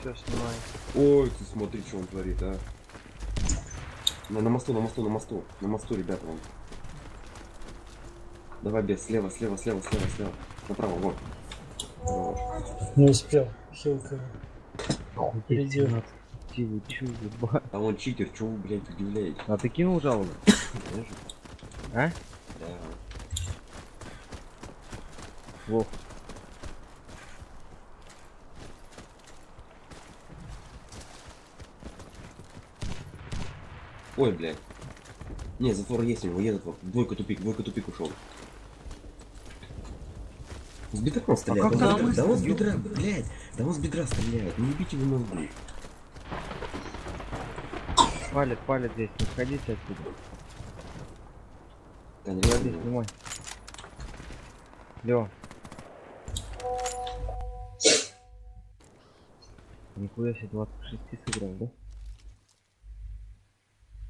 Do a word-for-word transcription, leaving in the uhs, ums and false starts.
Все, снимай. Ой, ты смотри, что он творит, а. На, на мосту, на мосту, на мосту. На мосту, ребята, вон. Давай, без, слева, слева, слева, слева, слева. Направо, вон. Хорош. Не успел. Хилка. Идет. Чего, чего, ебать? А он читер, чего вы, блядь, удивляетесь? А ты кинул жалобу? А? Да. Вов. Ой, блядь. Не, затвор есть у него, есть затвор. Двойка тупик, двойка тупик ушел. С бедра стреляет. А как он там? с бедра, да он с бедра, блядь. Да он с бедра стреляет. Не ебите вы мозги. Палит, палит здесь, не сходите отсюда. Конечно. Здесь снимай. Лё. Нихуя себе двадцать шесть сыграл, да?